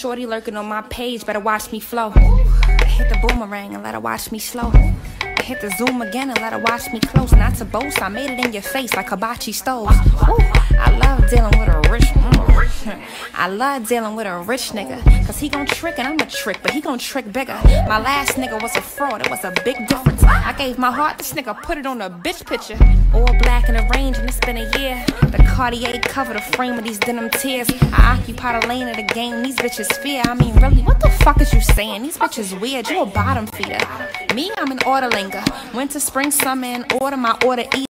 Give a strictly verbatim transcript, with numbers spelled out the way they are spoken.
shorty lurking on my page, better watch me flow. I hit the boomerang and let her watch me slow. I hit the zoom again and let her watch me close. Not to boast, I made it in your face like hibachi stoves. Woo. I love dealing with a rich mm. I love dealing with a rich nigga, cause he gon' trick and I'm a trick, but he gon' trick bigger. My last nigga was a fraud, it was a big difference. I gave my heart, this nigga put it on a bitch picture. All black in the range and it's been a year. The Cartier cover the frame of these denim tears. I occupy the lane of the game, these bitches fear. I mean really, what the fuck is you saying? These bitches weird, you a bottom feeder. Me, I'm an order linger. Winter, spring, summer, and order my order eat.